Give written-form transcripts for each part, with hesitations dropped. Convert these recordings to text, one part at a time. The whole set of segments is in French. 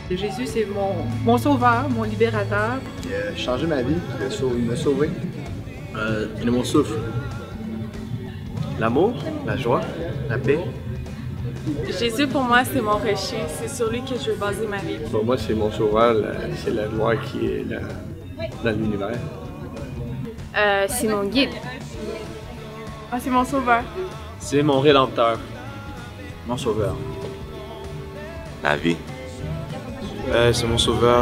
Jésus, c'est mon sauveur, mon libérateur. Il a changé ma vie, il m'a sauvé. Il est mon souffle. L'amour, la joie, la paix. Jésus, pour moi, c'est mon rocher. C'est sur lui que je veux baser ma vie. Pour moi, c'est mon sauveur, c'est la gloire qui est dans l'univers. C'est mon guide. Ah, c'est mon sauveur. C'est mon rédempteur. Mon sauveur. La vie. C'est mon sauveur.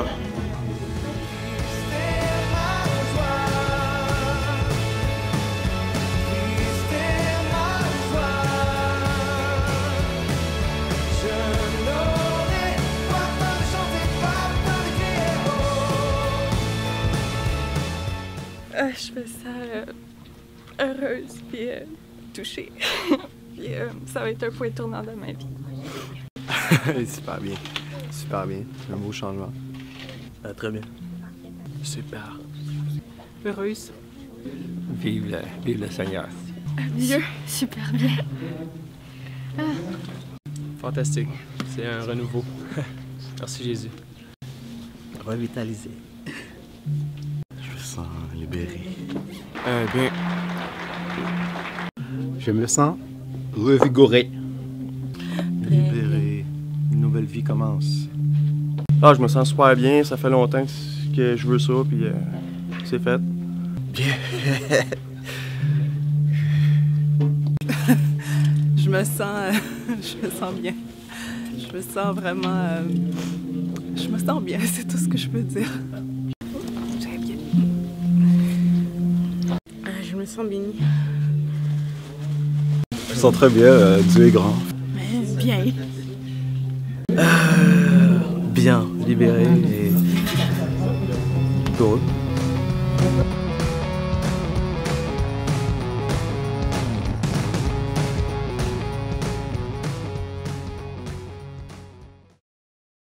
Je me sens heureuse puis touchée. Puis ça va être un point tournant dans ma vie. Super bien. Super bien. Un beau changement. Très bien. Super. Heureuse. Vive le Seigneur. Mieux. Super bien. Fantastique. C'est un renouveau. Merci Jésus. Revitalisé. Je me sens libéré. Bien. Je me sens revigoré. Libéré. Une nouvelle vie commence. Ah, je me sens super bien. Ça fait longtemps que je veux ça, puis c'est fait. Bien. Je me sens bien. Je me sens vraiment... je me sens bien, c'est tout ce que je peux dire. Très bien. Je me sens bénie. Je me sens très bien. Dieu est grand. Bien. Bien, libéré et heureux.